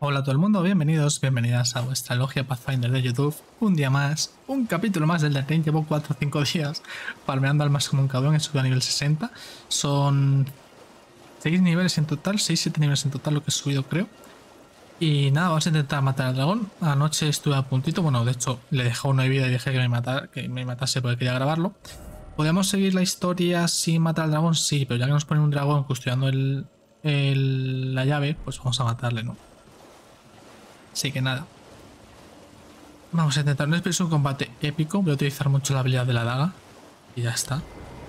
Hola a todo el mundo, bienvenidos, bienvenidas a vuestra logia Pathfinder de YouTube. Un día más, un capítulo más del The Rain. Llevo 4 o 5 días farmeando al más como un cabrón, he subido a nivel 60. Son 6 niveles en total, 6-7 niveles en total lo que he subido creo. Y nada, vamos a intentar matar al dragón. Anoche estuve a puntito, bueno, de hecho le dejé una vida y dejé que me matase porque quería grabarlo. ¿Podemos seguir la historia sin matar al dragón? Sí, pero ya que nos pone un dragón custodiando la llave, pues vamos a matarle, ¿no? Así que nada. Vamos a intentar, no es un combate épico. Voy a utilizar mucho la habilidad de la daga. Y ya está.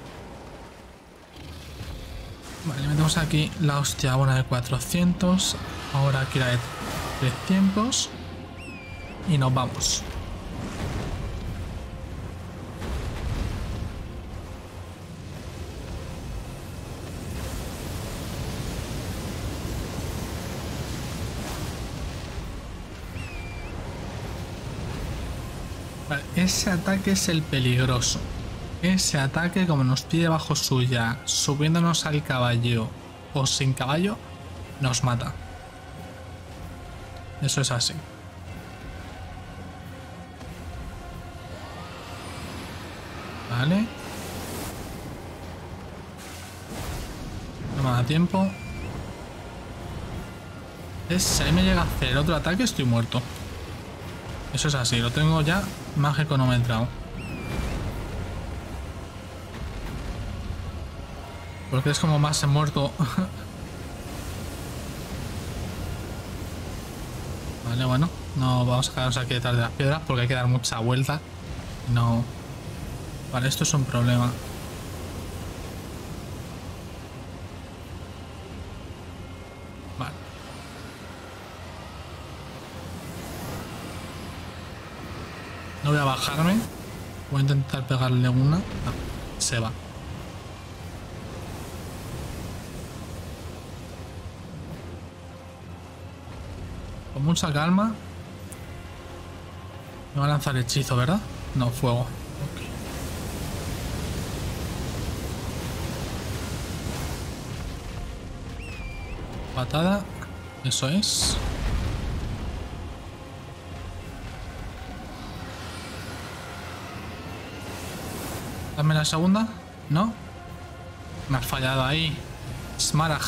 Vale, metemos aquí la hostia buena de 400. Ahora aquí la de 300. Y nos vamos. Vale, ese ataque es el peligroso. Ese ataque, como nos pide bajo suya, subiéndonos al caballo o sin caballo, nos mata. Eso es así. Vale. No me da tiempo. Si ahí me llega a hacer otro ataque, estoy muerto. Eso es así, lo tengo ya más econometrado. Porque es como más he muerto. Vale, bueno. No vamos a quedarnos aquí detrás de las piedras porque hay que dar mucha vuelta. No. Vale, esto es un problema. Vale. No voy a bajarme. Voy a intentar pegarle una. Ah, se va. Con mucha calma. Me va a lanzar hechizo, ¿verdad? No, fuego. Ok. Patada. Eso es. Dame la segunda. ¿No? Me has fallado ahí. Smaragd.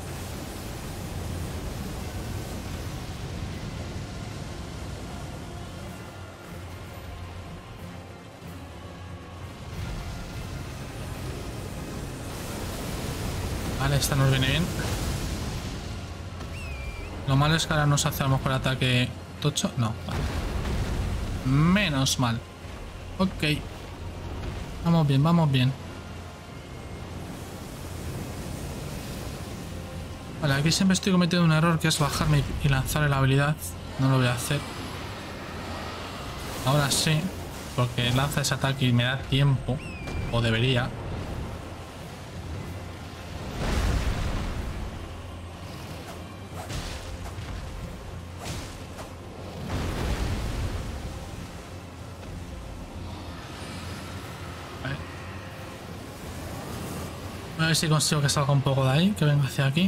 Vale, esta nos viene bien. Lo malo es que ahora nos hace a lo mejor ataque tocho. No, vale. Menos mal. Ok. Vamos bien, vamos bien. Vale, aquí siempre estoy cometiendo un error que es bajarme y lanzar la habilidad. No lo voy a hacer. Ahora sí, porque lanza ese ataque y me da tiempo. O debería. A ver si consigo que salga un poco de ahí, que venga hacia aquí.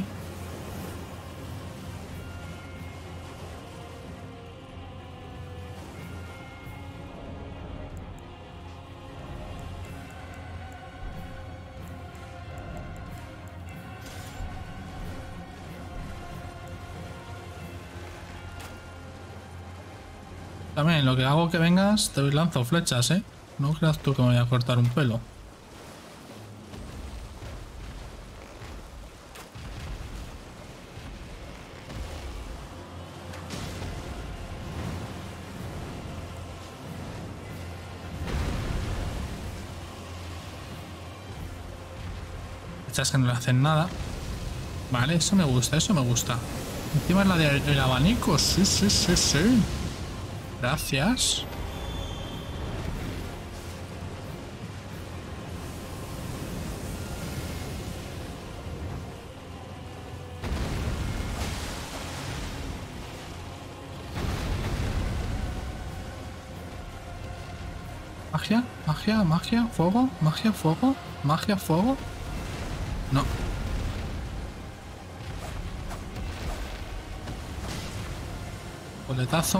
También lo que hago que vengas, te lanzo flechas, ¿eh? No creas tú que me voy a cortar un pelo. Flechas que no le hacen nada. Vale, eso me gusta, eso me gusta. Encima es la del abanico, sí, sí, sí, sí. Gracias. Magia, magia, magia, fuego, magia, fuego, magia, fuego. No. Coletazo.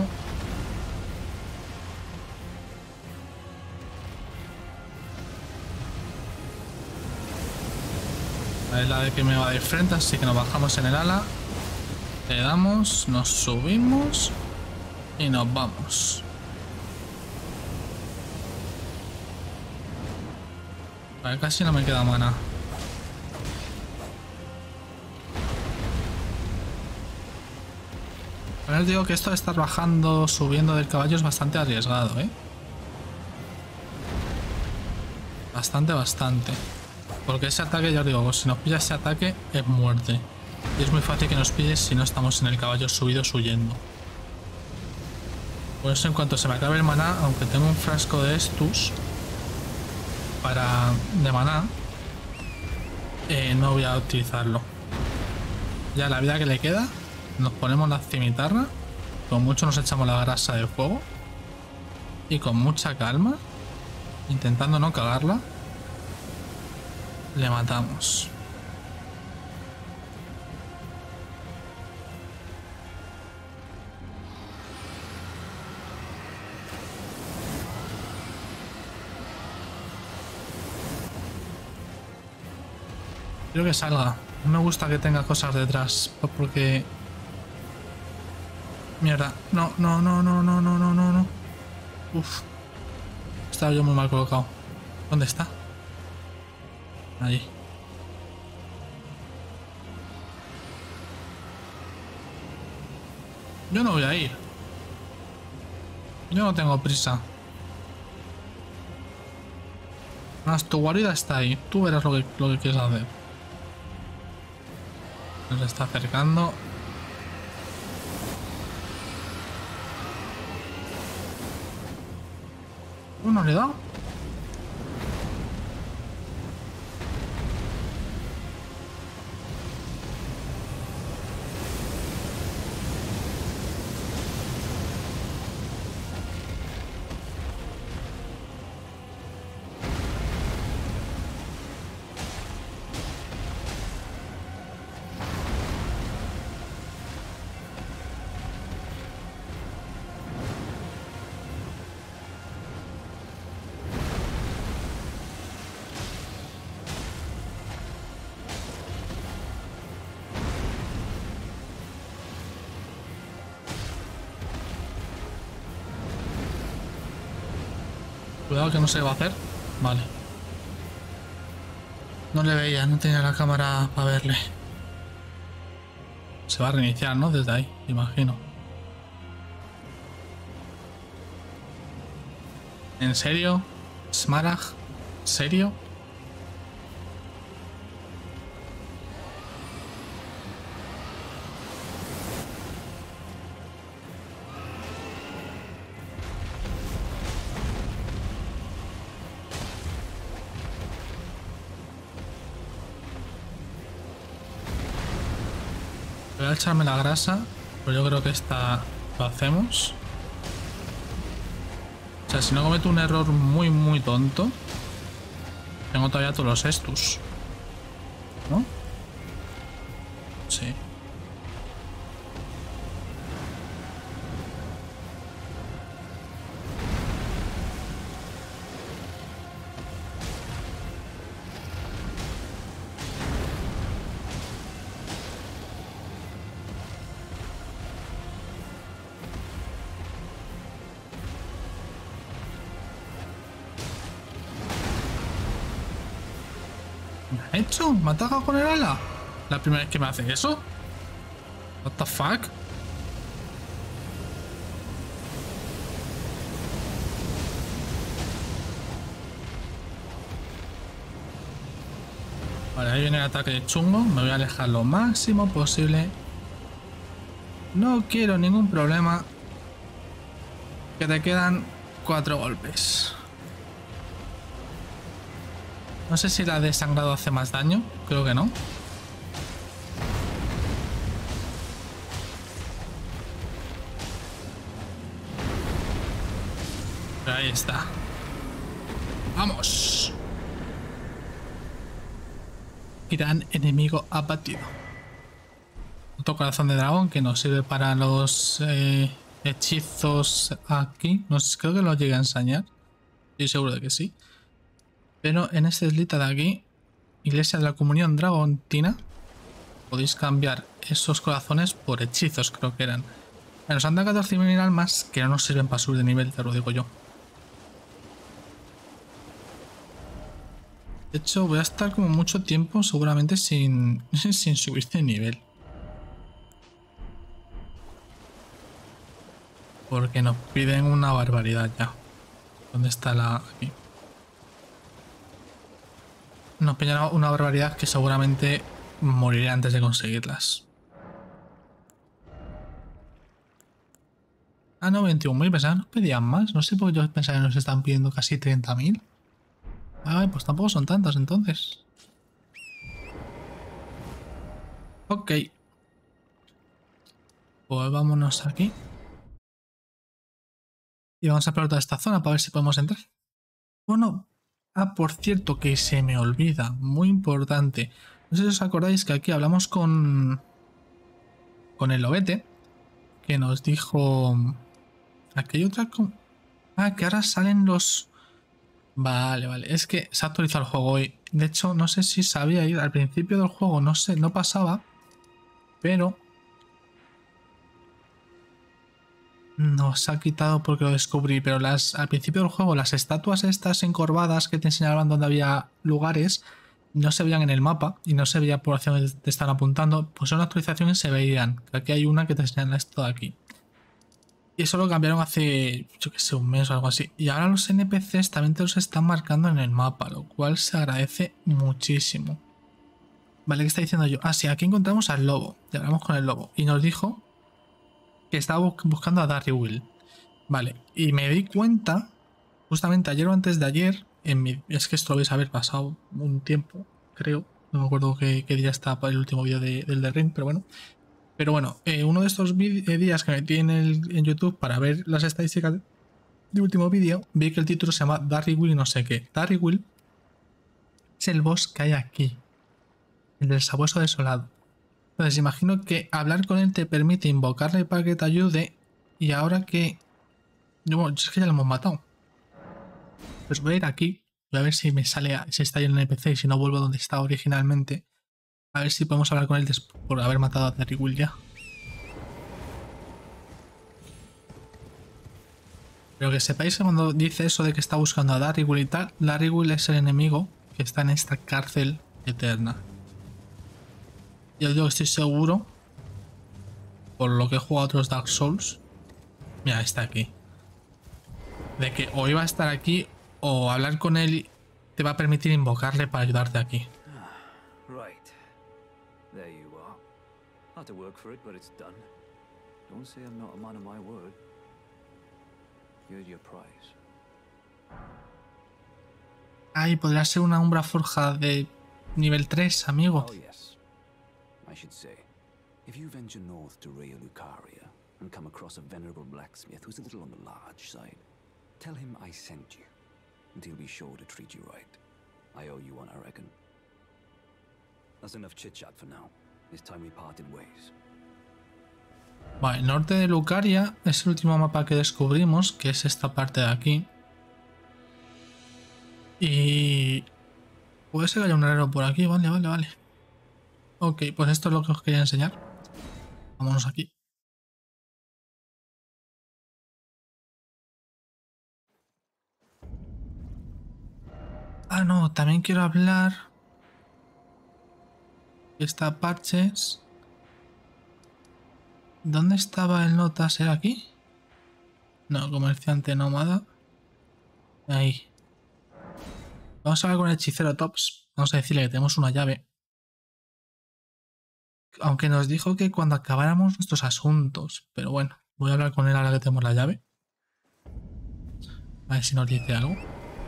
Es la de que me va de frente, así que nos bajamos en el ala. Le damos, nos subimos y nos vamos. Vale, casi no me queda mana. Pero os digo que esto de estar bajando, subiendo del caballo es bastante arriesgado, ¿eh? Bastante. Porque ese ataque, ya os digo, si nos pilla ese ataque es muerte. Y es muy fácil que nos pille si no estamos en el caballo subidos huyendo. Por eso en cuanto se me acabe el maná, aunque tengo un frasco de estus de maná, no voy a utilizarlo. Ya la vida que le queda, nos ponemos la cimitarra, con mucho nos echamos la grasa de fuego y con mucha calma, intentando no cagarla, le matamos. Quiero que salga. No me gusta que tenga cosas detrás, porque... Mierda. No. Uf. Estaba yo muy mal colocado. ¿Dónde está? Allí. Yo no voy a ir. Yo no tengo prisa. Más tu guarida está ahí. Tú verás lo que quieres hacer. Nos está acercando. ¿No le he dado? Cuidado que no se va a hacer. Vale. No le veía, no tenía la cámara para verle. Se va a reiniciar, ¿no? Desde ahí, imagino. ¿En serio? ¿Smaragd? ¿Serio? Voy a echarme la grasa, pero yo creo que esta lo hacemos. O sea, si no cometo un error muy tonto, tengo todavía todos los estus, ¿no? Sí. ¿Me ha hecho? ¿Me ha atacado con el ala? ¿La primera vez que me hace eso? What the fuck? Vale, ahí viene el ataque de chungo. Me voy a alejar lo máximo posible. No quiero ningún problema. Que te quedan 4 golpes. No sé si la de sangrado hace más daño. Creo que no. Pero ahí está. ¡Vamos! Gran enemigo abatido. Otro corazón de dragón que nos sirve para los hechizos aquí. No sé, creo que los llegué a enseñar. Estoy seguro de que sí. Pero en esta islita de aquí, Iglesia de la Comunión Dragontina, podéis cambiar esos corazones por hechizos, creo que eran. Nos han dado 14.000 almas que no nos sirven para subir de nivel, te lo digo yo. De hecho, voy a estar como mucho tiempo seguramente sin subir de nivel. Porque nos piden una barbaridad ya. ¿Dónde está la...? Aquí. Nos piden una barbaridad que seguramente moriré antes de conseguirlas. Ah, no, 21.000. Pensaba que nos pedían más. No sé por qué yo pensaba que nos están pidiendo casi 30.000. Ah, pues tampoco son tantas entonces. Ok. Pues vámonos aquí. Y vamos a explorar toda esta zona para ver si podemos entrar. Bueno. Ah, por cierto, que se me olvida. Muy importante. No sé si os acordáis que aquí hablamos con el lobete. Que nos dijo... Aquí hay otra... Ah, que ahora salen los... Vale, vale. Es que se ha actualizado el juego hoy. De hecho, no sé si sabía ir al principio del juego. No sé, no pasaba. Pero... No, se ha quitado porque lo descubrí, pero al principio del juego las estatuas estas encorvadas que te enseñaban donde había lugares no se veían en el mapa y no se veía por hacia donde te están apuntando, pues en una actualización se veían. Aquí hay una que te enseña esto de aquí. Y eso lo cambiaron hace, yo que sé, un mes o algo así. Y ahora los NPCs también te los están marcando en el mapa, lo cual se agradece muchísimo. Vale, ¿qué está diciendo yo? Ah, sí, aquí encontramos al lobo. Ya hablamos con el lobo. Y nos dijo que estaba buscando a Darryl. Vale, y me di cuenta, justamente ayer o antes de ayer, es que esto lo vais a haber pasado un tiempo, creo. No me acuerdo qué día está para el último vídeo del The Ring, pero bueno. Pero bueno, uno de estos días que metí en YouTube para ver las estadísticas del último vídeo, vi que el título se llama Darryl y no sé qué. Darryl es el boss que hay aquí, el del sabueso desolado. Entonces imagino que hablar con él te permite invocarle para que te ayude y ahora que... Bueno, es que ya lo hemos matado. Pues voy a ir aquí, voy a ver si me sale, si está ahí en el NPC y si no vuelvo donde estaba originalmente. A ver si podemos hablar con él por haber matado a Darryl ya. Pero que sepáis que cuando dice eso de que está buscando a Darryl y tal, Darryl es el enemigo que está en esta cárcel eterna. Yo digo que estoy seguro, por lo que he jugado a otros Dark Souls, mira, está aquí, de que o iba a estar aquí o hablar con él te va a permitir invocarle para ayudarte aquí. Right. There you are. Had to work for it, but it's done. Don't say I'm not a man of my word. Here's your prize. Ay, podría ser una umbra forja de nivel 3, amigo. Oh yes. I should say, if you venture north to Raya Lucaria and come across a venerable blacksmith who's a little on the large side, tell him I sent you, and he'll be sure to treat you right. I owe you one, I reckon. That's enough chit-chat for now. It's time we parted ways. Vale, el norte de Lucaria es el último mapa que descubrimos, que es esta parte de aquí. Y... puede ser que haya un herrero por aquí, vale, vale, vale. Ok, pues esto es lo que os quería enseñar. Vámonos aquí. Ah, no, también quiero hablar... Esta parches... ¿Dónde estaba el notas? ¿Era aquí? No, comerciante nómada. Ahí. Vamos a hablar con el hechicero Tops. Vamos a decirle que tenemos una llave. Aunque nos dijo que cuando acabáramos nuestros asuntos. Pero bueno, voy a hablar con él ahora que tenemos la llave. A ver si nos dice algo.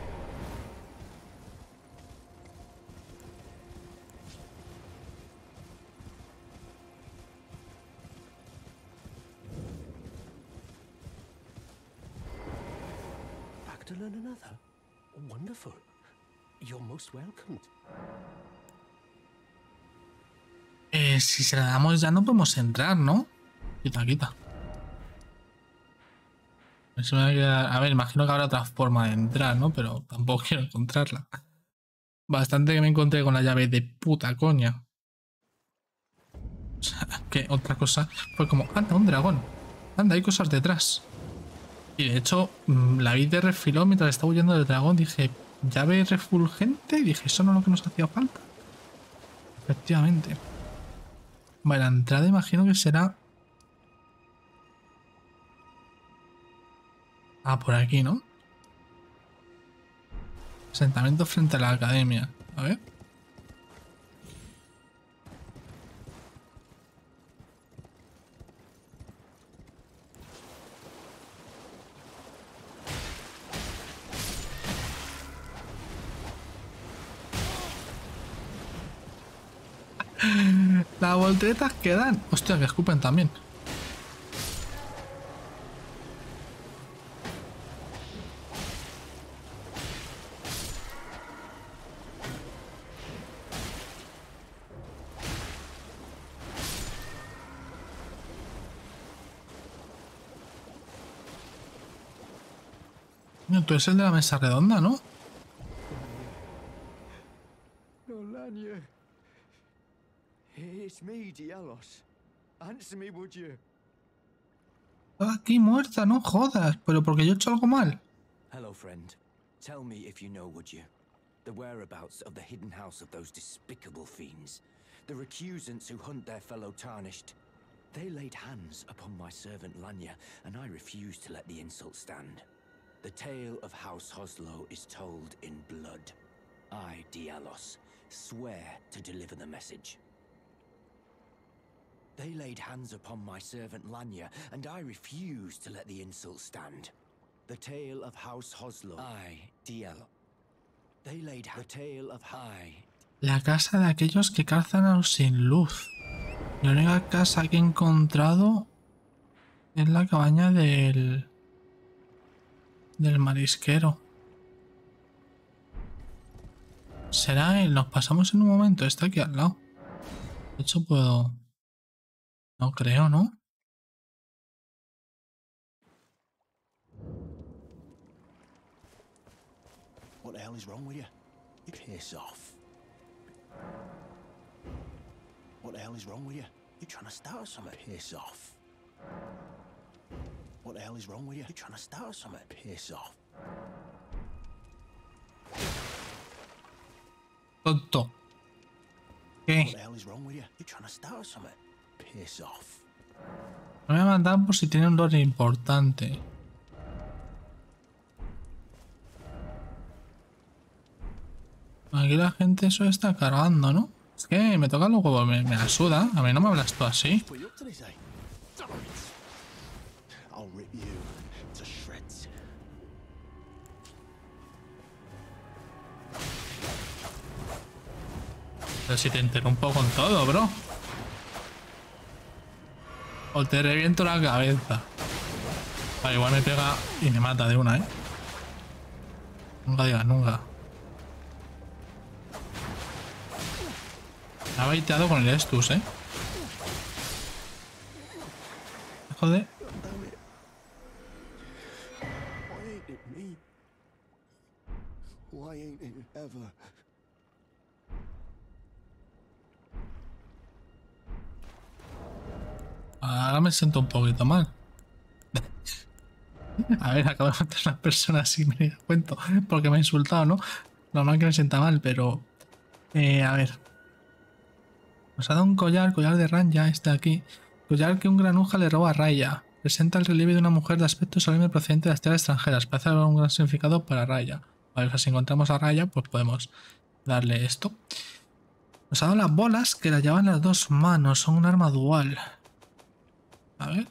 Back to learn another? Wonderful. You're most welcomed. Si se la damos ya no podemos entrar, ¿no? Quita, quita. Eso me va a quedar... A ver, imagino que habrá otra forma de entrar, ¿no? Pero tampoco quiero encontrarla. Bastante que me encontré con la llave de puta coña. O sea, que otra cosa fue como, anda, un dragón. Anda, hay cosas detrás. Y de hecho, la vi de refilón mientras estaba huyendo del dragón. Dije, llave refulgente. Dije, eso no es lo que nos hacía falta. Efectivamente. Bueno, la entrada imagino que será... Ah, por aquí, ¿no? Asentamiento frente a la academia. A ver. Las volteretas que dan. Hostia, que escupen también. No, tú eres el de la mesa redonda, ¿no? Nolania. It's me, Dialos. Answer me, would you? Aquí muerta, no jodas. Pero porque yo he hecho algo mal. Hello, friend. Tell me if you know, would you? The whereabouts of the hidden house of those despicable fiends. The recusants who hunt their fellow tarnished. They laid hands upon my servant Lanya, and I refused to let the insult stand. The tale of House Hoslo is told in blood. I, Dialos, swear to deliver the message. They laid hands upon my servant Lanya, and I refuse to let the insult stand. The tale of House Hoslo. I, Dialos. They laid the tale of La casa de aquellos que cazan a los sin luz. La única casa que he encontrado es la cabaña del marisquero. ¿Será él? Nos pasamos en un momento. Está aquí al lado. De hecho puedo... No creo, ¿no? What the hell is wrong with you? You piss off. What the hell is wrong with you? You're trying to start something. Piss off. What the hell is wrong with you? You're trying to start something. Piss off. Tonto. What ¿Qué? the hell is wrong with you? You're trying to start something. Piss off. Me voy a mandar por si tiene un lore importante. Aquí la gente eso está cargando, ¿no? Es que me toca los huevos, me la suda. A mí no me hablas tú así. Put you up to this, eh? Damn it. I'll rip you to shreds. Pero si te interrumpo con todo, bro. O te reviento la cabeza. Vale, igual me pega y me mata de una, ¿eh? Nunca digas nunca. Me ha baiteado con el Estus, ¿eh? Joder. Damn it. Why ain't it me? Why ain't it ever? Ahora me siento un poquito mal. A ver, acabo de matar a una persona sin me da cuenta porque me ha insultado, ¿no? Normal que me sienta mal, pero... a ver. Nos ha dado un collar de Ranya, este de aquí. Collar que un granuja le roba a Raya. Presenta el relieve de una mujer de aspecto solemne procedente de las tierras extranjeras. Parece haber un gran significado para Raya. Vale, o sea, si encontramos a Raya, pues podemos darle esto. Nos ha dado las bolas que las llevan las dos manos. Son un arma dual. A ver.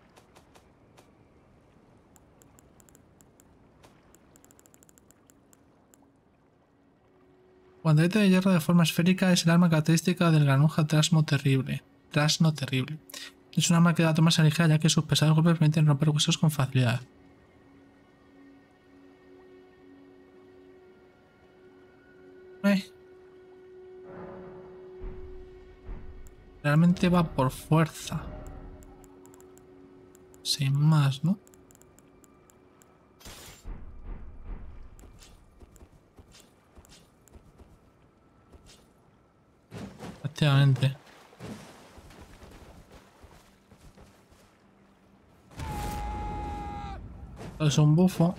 Guantelete de hierro de forma esférica es el arma característica del granuja Trasno Terrible. Es un arma que da tomarse ligera ya que sus pesados golpes permiten romper huesos con facilidad. Realmente va por fuerza. Sin más, ¿no? Efectivamente. Es un bufo.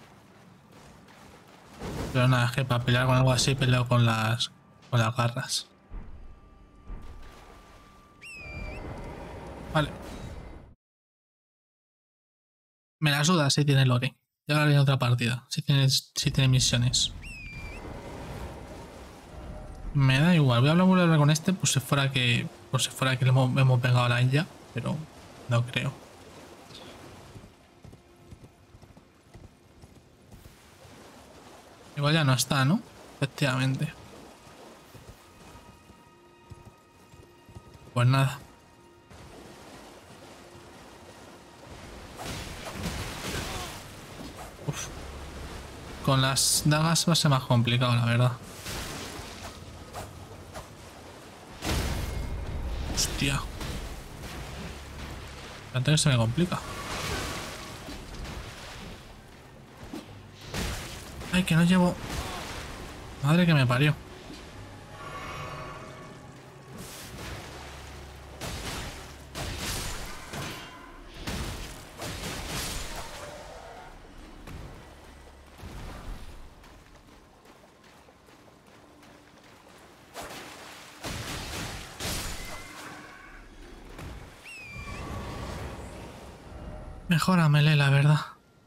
Pero nada, es que para pelear con algo así peleo con las garras. Vale. Me la suda si tiene lore. Ya ahora viene otra partida. Si tiene misiones. Me da igual. Voy a hablar con este por si fuera que le hemos pegado a la India. Pero no creo. Igual ya no está, ¿no? Efectivamente. Pues nada. Uf. Con las dagas va a ser más complicado, la verdad. Hostia. Antes se me complica. Ay, que no llevo... Madre que me parió. Mejor a melee, la verdad.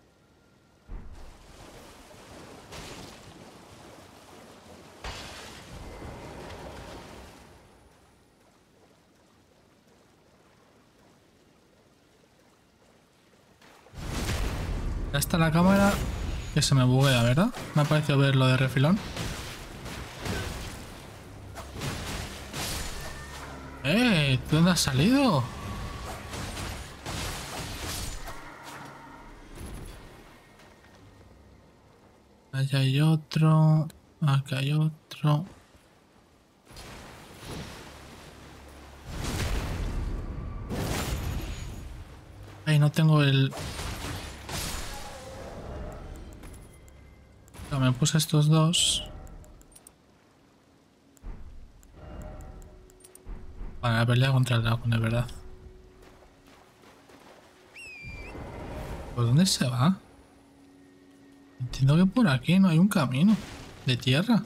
Ya está la cámara que se me buguea, ¿verdad? Me ha parecido ver lo de refilón. ¿Tú dónde has salido? Allá hay otro. Acá hay otro. Ay, no tengo el... No, me puse estos dos. Para la pelea contra el dragón, de verdad. ¿Por dónde se va? Entiendo que por aquí no hay un camino de tierra.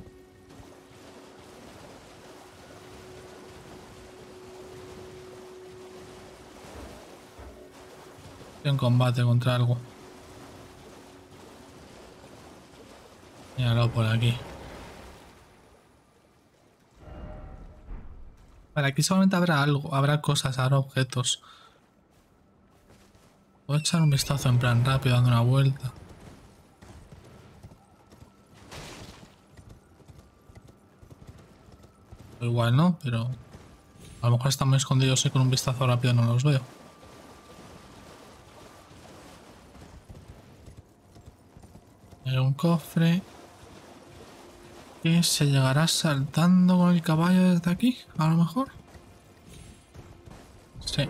Estoy en combate contra algo. Míralo por aquí. Vale, aquí solamente habrá algo, habrá cosas, habrá objetos. Voy a echar un vistazo en plan rápido, dando una vuelta. O igual no, pero a lo mejor están muy escondidos y con un vistazo rápido no los veo. Hay un cofre. ¿Y se llegará saltando con el caballo desde aquí? A lo mejor. Sí.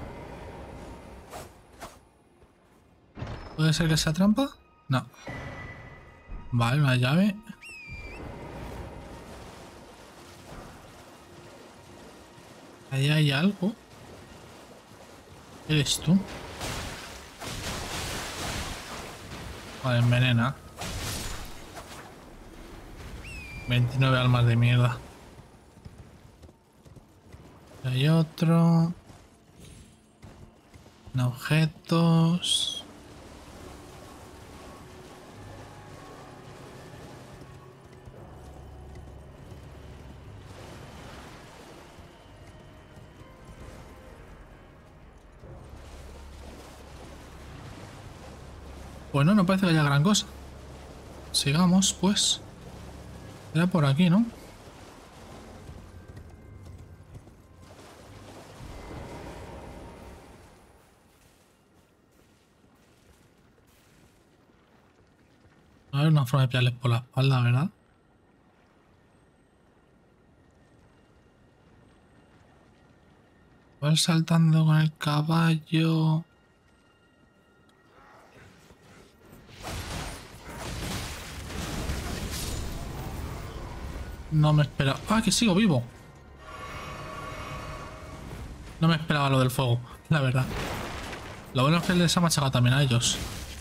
¿Puede ser que sea trampa? No. Vale, una llave. Ahí hay algo. ¿Eres tú? Vale, envenena. 29 almas de mierda. Hay otro. Objetos. Bueno, no parece que haya gran cosa. Sigamos, pues. Era por aquí, ¿no? A ver, una forma de pillarles por la espalda, ¿verdad? Igual saltando con el caballo. No me espera. ¡Ah, que sigo vivo! No me esperaba lo del fuego, la verdad. Lo bueno es que les ha machacado también a ellos.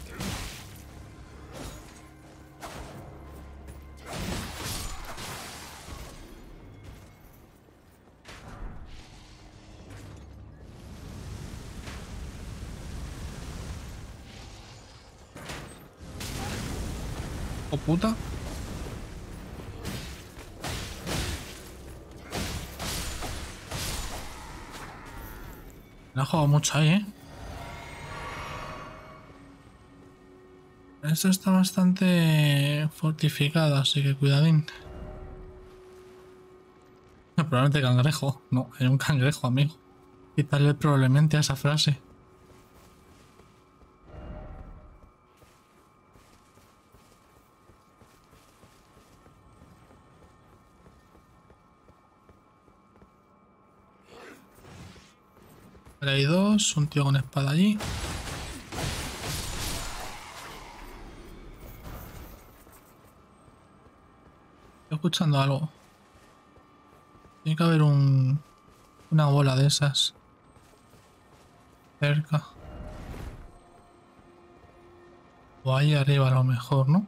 ¡Oh, puta! Me ha jugado mucho ahí, ¿eh? Esto está bastante fortificado, así que cuidadín. Probablemente cangrejo. No, hay un cangrejo, amigo. Quitarle probablemente a esa frase. Vale, hay dos, un tío con espada allí. Estoy escuchando algo. Tiene que haber una bola de esas cerca. O ahí arriba a lo mejor, ¿no?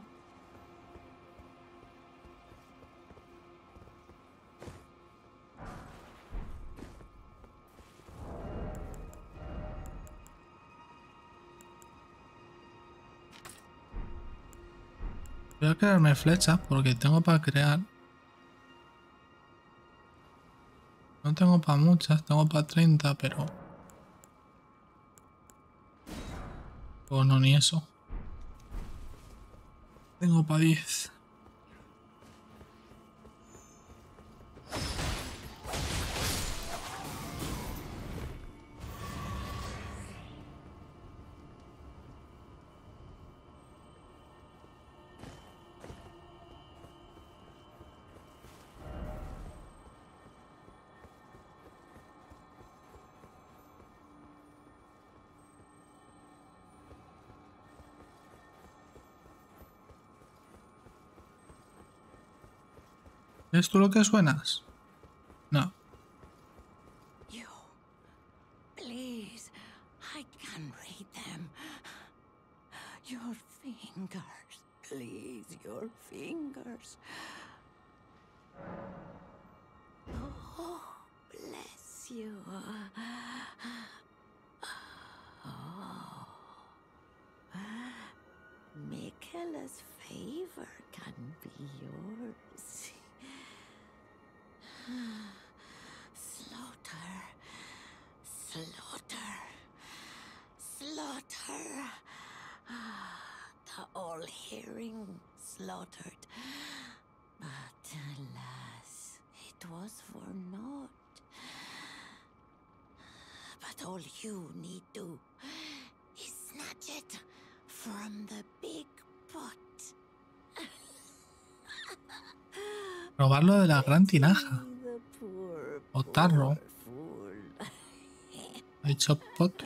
Voy a crearme flechas porque tengo para crear. No tengo para muchas, tengo para 30, pero... O no, ni eso. Tengo para 10. ¿Es tú lo que suenas? No. You, please, I can read them. Your fingers, please, your fingers. Oh, bless you. Oh. Michaela's favor can be yours. Slaughter, slaughter, slaughter. The all-hearing slaughtered. But alas, it was for naught. But all you need do is snatch it from the big pot. Robarlo de la gran tinaja. O tarro. Ha dicho pot.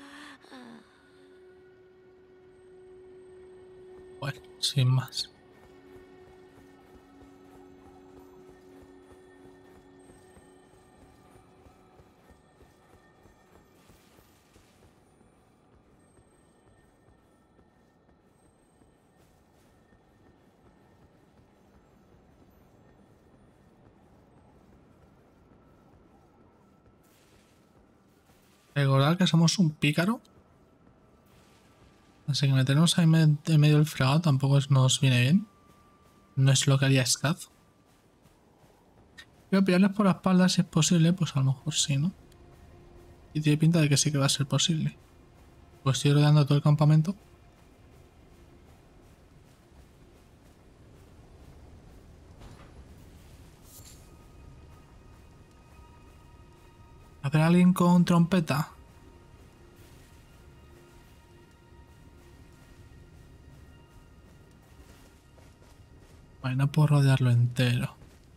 Bueno, sin más. Recordad que somos un pícaro. Así que meternos ahí en medio del fregado tampoco nos viene bien. No es lo que haría Skaz. Voy a pillarles por la espalda si es posible, pues a lo mejor sí, ¿no? Y tiene pinta de que sí que va a ser posible. Pues estoy rodeando todo el campamento. ¿A ver alguien con trompeta? Vale, no puedo rodearlo entero.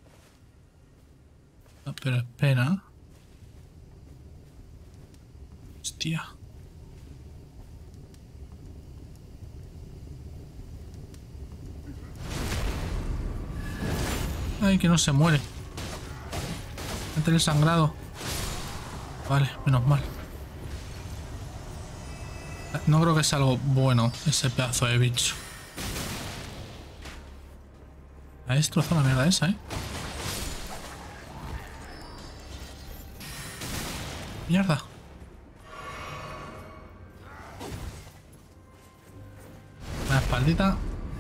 No, pero espera. Hostia. Ay, que no se muere. Métele sangrado. Vale, menos mal. No creo que sea algo bueno ese pedazo de bicho. Ha destrozado la mierda esa, ¿eh? Mierda. Una espaldita.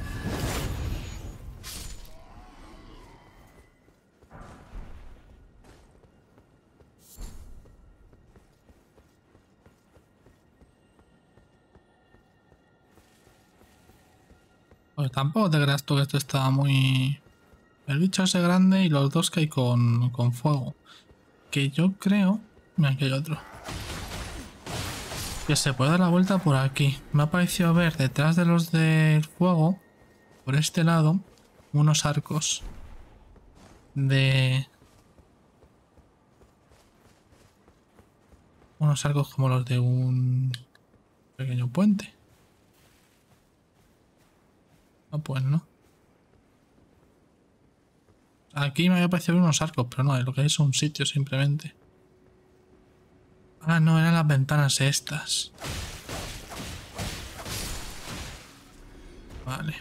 Pues tampoco te creas tú que esto estaba muy... El bicho ese grande y los dos que hay con fuego. Que yo creo... Mira, aquí hay otro. Que se puede dar la vuelta por aquí. Me ha parecido ver detrás de los del fuego, por este lado, unos arcos de... Unos arcos como los de un pequeño puente. Ah, pues no. Aquí me había parecido ver unos arcos, pero no, lo que es un sitio simplemente. Ah, no, eran las ventanas estas. Vale.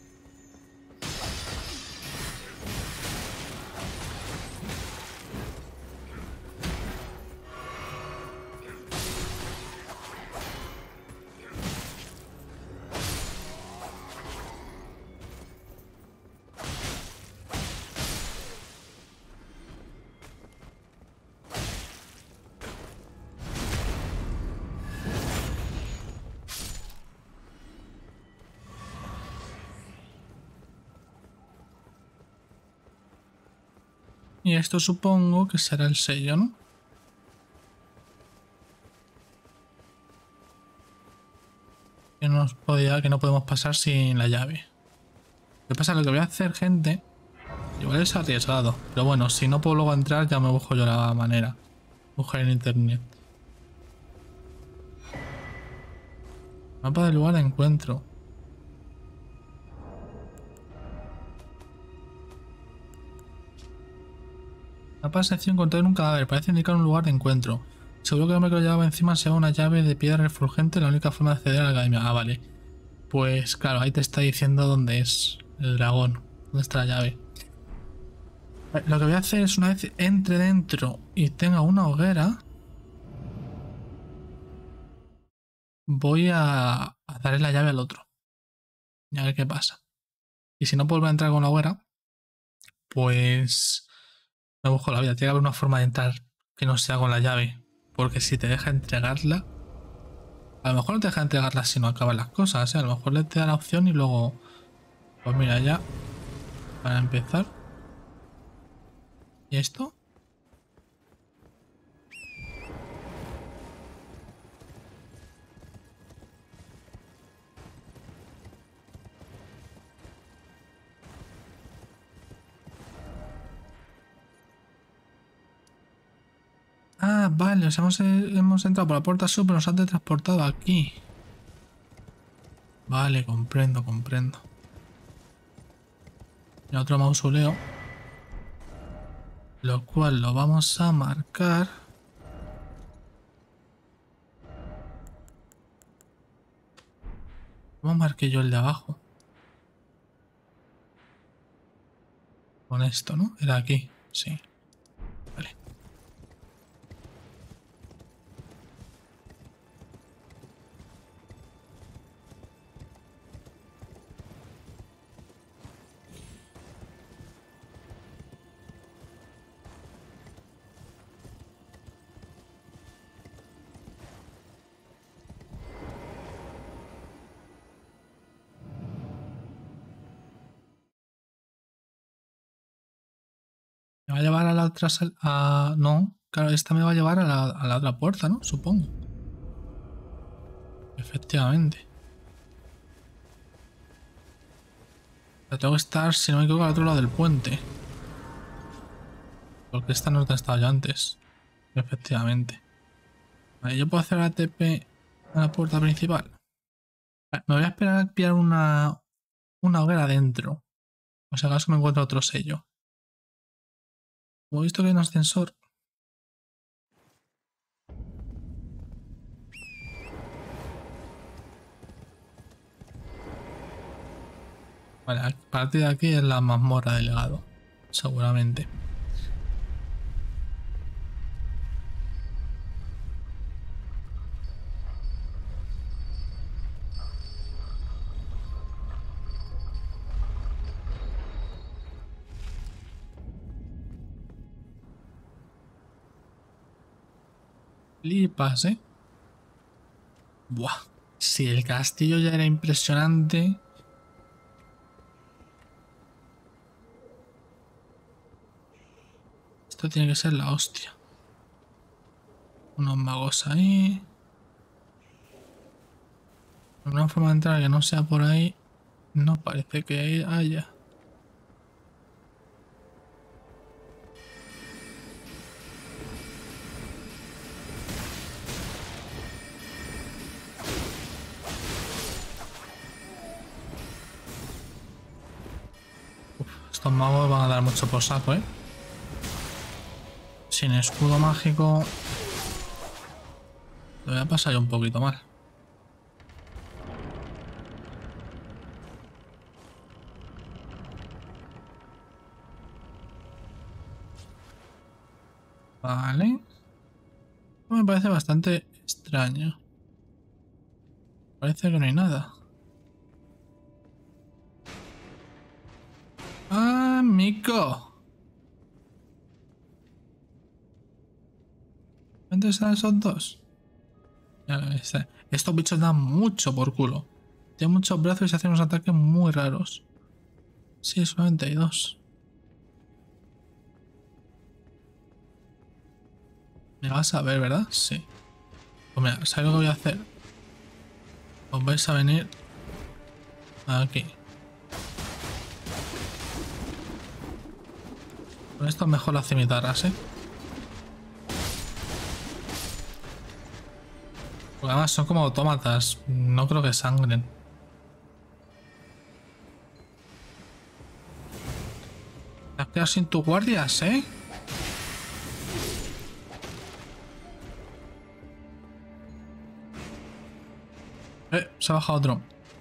Y esto supongo que será el sello, ¿no? Que no podemos pasar sin la llave. Lo que pasa, lo que voy a hacer, gente, igual es arriesgado, pero bueno, si no puedo luego entrar ya me busco yo la manera. Buscar en internet. Mapa del lugar de encuentro. Mapa de sección encontrar un cadáver. Parece indicar un lugar de encuentro. Seguro que el hombre que lo llevaba encima sea una llave de piedra refulgente, la única forma de acceder a la academia. Ah, vale. Pues claro, ahí te está diciendo dónde es el dragón. ¿Dónde está la llave? Lo que voy a hacer es, una vez entre dentro y tenga una hoguera, voy a darle la llave al otro. Y a ver qué pasa. Y si no vuelvo a entrar con la hoguera, pues me busco la vida. Tiene que haber una forma de entrar que no sea con la llave. Porque si te deja entregarla, a lo mejor no te deja entregarla si no acaban las cosas, ¿eh? A lo mejor le te da la opción y luego... Pues mira, ya. Para empezar. ¿Y esto? Ah, vale, o sea, hemos entrado por la puerta sur, pero nos han transportado aquí. Vale, comprendo, comprendo. Y otro mausoleo. Lo cual lo vamos a marcar. ¿Cómo marqué yo el de abajo? Con esto, ¿no? Era aquí, sí. Vale. Me va a llevar a la otra sala... no, claro, esta me va a llevar a la otra puerta, ¿no? Supongo. Efectivamente. Pero tengo que estar, si no me equivoco, al otro lado del puente. Porque esta no es donde estaba yo antes. Efectivamente. Vale, yo puedo hacer ATP a la puerta principal. Vale, me voy a esperar a pillar una hoguera dentro. O sea, acaso me encuentro otro sello. Como he visto que hay un ascensor. Vale, a partir de aquí es la mazmorra del legado. Seguramente. Flipas, ¿eh? Buah. Si el castillo ya era impresionante. Esto tiene que ser la hostia. Unos magos ahí. Una forma de entrar que no sea por ahí. No parece que haya. Estos magos van a dar mucho por saco, ¿eh? Sin escudo mágico lo voy a pasar yo un poquito mal. Vale. Me parece bastante extraño. Parece que no hay nada. ¡Ah, mico! ¿Dónde están esos dos? Estos bichos dan mucho por culo. Tienen muchos brazos y se hacen unos ataques muy raros. Sí, solamente hay dos. Me vas a ver, ¿verdad? Sí. Pues mira, ¿sabes lo que voy a hacer? Os vais a venir aquí. Con esto mejor las cimitarras, ¿eh? Porque además son como autómatas. No creo que sangren. Te has quedado sin tus guardias, ¿eh? Se ha bajado otro.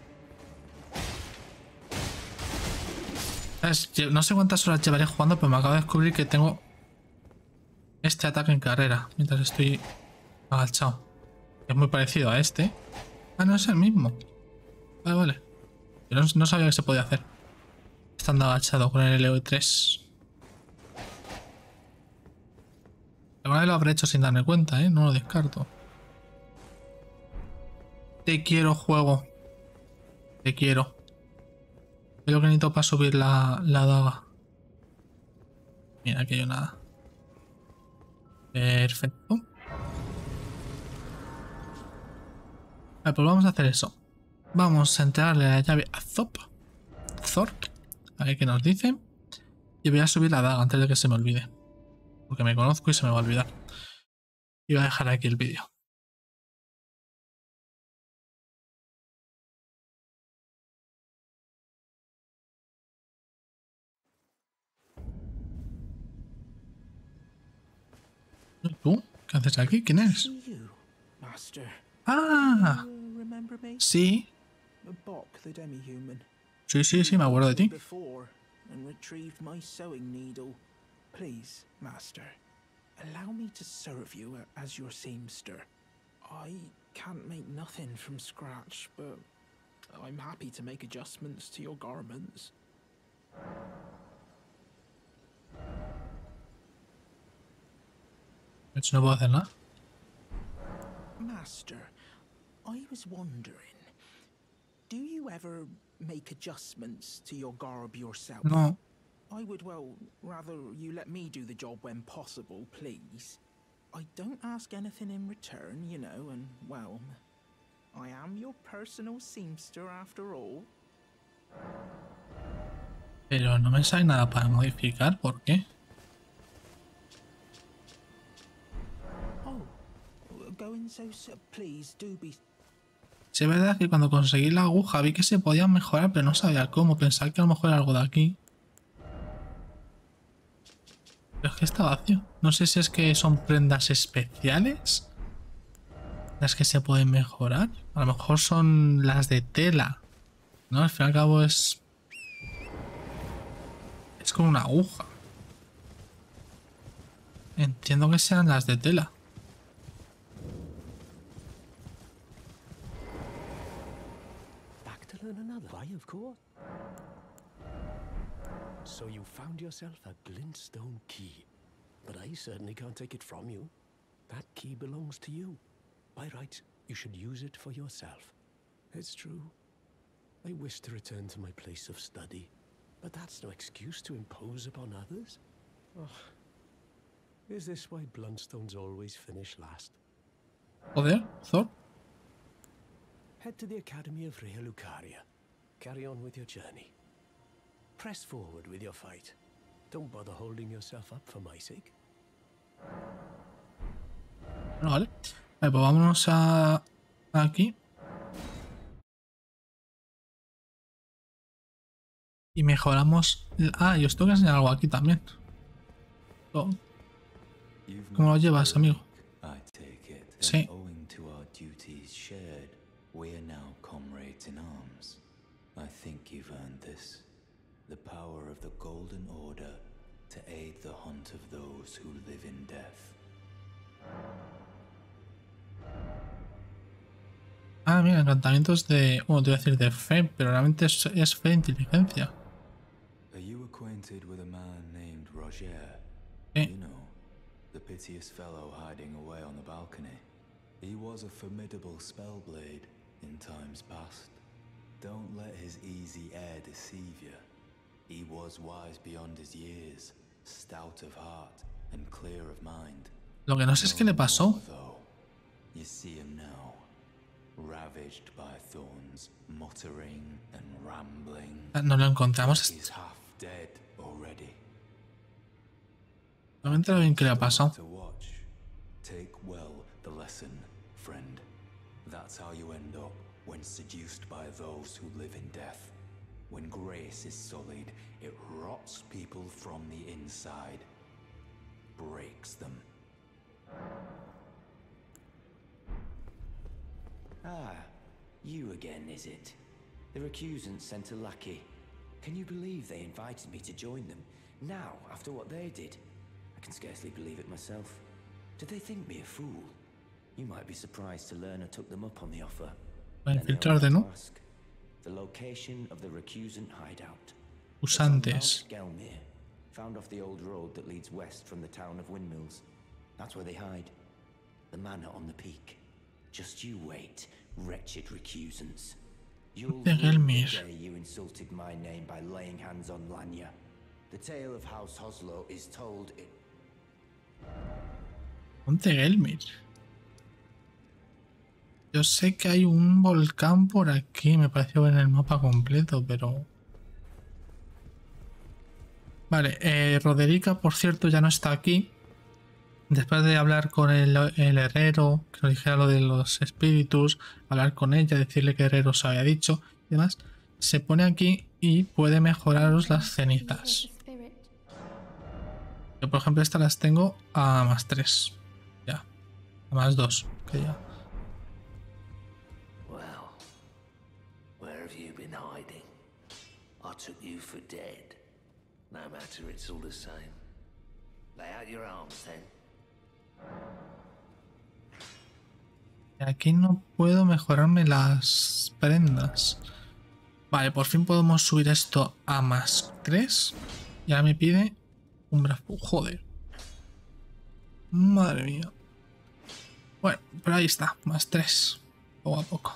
No sé cuántas horas llevaré jugando, pero me acabo de descubrir que tengo este ataque en carrera mientras estoy agachado. Es muy parecido a este. Ah, no es el mismo. Vale, vale. Pero no sabía que se podía hacer estando agachado con el LO3. Alguna vez lo habré hecho sin darme cuenta, ¿eh? No lo descarto. Te quiero, juego. Te quiero. Es lo que necesito para subir la daga. Mira, aquí hay nada. Perfecto. Vale, pues vamos a hacer eso. Vamos a entregarle la llave a Zorp. A ver qué nos dice. Y voy a subir la daga antes de que se me olvide. Porque me conozco y se me va a olvidar. Y voy a dejar aquí el vídeo. ¿Y tú? ¿Qué haces aquí? ¿Quién eres? Ah, sí. Sí, me acuerdo de ti. Please, Master, allow me to serve you as your seamster. I can't make nothing from scratch, but I'm happy to make adjustments to your garments. No puedo hacer nada. Master, I was wondering, do you ever make adjustments to your garb yourself? No. I would, well, rather you let me do the job when possible, please. I don't ask anything in return, you know, and, well, I am your personal seamster after all. Pero no me sale nada para modificar, ¿por qué? Oh, going so, please do be... Sí, es verdad que cuando conseguí la aguja vi que se podía mejorar, pero no sabía cómo. Pensaba que a lo mejor era algo de aquí. Pero es que está vacío. No sé si es que son prendas especiales las que se pueden mejorar. A lo mejor son las de tela, ¿no? Al fin y al cabo es Es como una aguja. Entiendo que sean las de tela. Back to learn another. Why, of course. So you found yourself a glintstone key, but I certainly can't take it from you. That key belongs to you. By rights, you should use it for yourself. It's true. I wish to return to my place of study, but that's no excuse to impose upon others. Oh. Is this why Bluntstones always finish last? Joder, Thor. Head to the Academy of Rea Lucaria. Carry on with your journey. Press forward with your fight. Don't bother holding yourself up for my sake. Bueno, vale. Vale, pues vámonos a aquí. Y mejoramos... Ah, y os tengo que enseñar algo aquí también. Oh. ¿Cómo lo llevas, amigo? Sí. The power of the Golden Order to aid the hunt of those who live in death. Ah, mira, encantamientos de... Bueno, te iba a decir de fe, pero realmente es fe e inteligencia. Are you acquainted with a man named Roger? Sí. You know, the piteous fellow hiding away on the balcony. He was a formidable spellblade in times past. Don't let his easy air deceive you. He was wise beyond his years, stout of heart and clear of mind. Lo que no sé es qué le pasó. You see him now, ravaged by thorns, muttering and rambling. No lo encontramos. He's half dead already. No me entero bien qué le ha pasado. Take well the lesson, friend. That's how you end up when seduced by those who live in death. When grace is sullied, it rots people from the inside, breaks them. Ah, you again, is it? The recusants sent a lackey. Can you believe they invited me to join them? Now, after what they did? I can scarcely believe it myself. Did they think me a fool? You might be surprised to learn I took them up on the offer. Voy a infiltrarte, ¿no? The location of the recusant hideout. Usantes. Gelmir, found off the old road that leads west from the town of Windmills. That's where they hide. The manor on the peak. Just you wait, wretched recusants. You'll rue the day you insulted my name by laying hands on Lanya. The tale of House Hoslo is told in... Ponte Gelmir. Yo sé que hay un volcán por aquí, me pareció ver en el mapa completo, pero... Vale, Roderica, por cierto, ya no está aquí. Después de hablar con el herrero, que nos dijera lo de los espíritus, hablar con ella, decirle que herrero os había dicho y demás, se pone aquí y puede mejoraros las cenizas. Yo, por ejemplo, estas las tengo a +3. Ya, a +2, que ya... Took you for dead. No matter, it's all the same. Lay out your arms then. Aquí no puedo mejorarme las prendas. Vale, por fin podemos subir esto a +3. Y ahora me pide un brazo. Joder. Madre mía. Bueno, pero ahí está, +3. Poco a poco.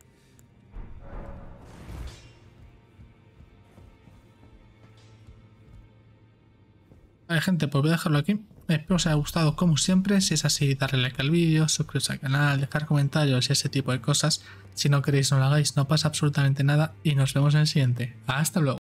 Vale, gente, pues voy a dejarlo aquí. Espero que os haya gustado como siempre. Si es así, darle like al vídeo, suscribiros al canal, dejar comentarios y ese tipo de cosas. Si no queréis, no lo hagáis, no pasa absolutamente nada. Y nos vemos en el siguiente. Hasta luego.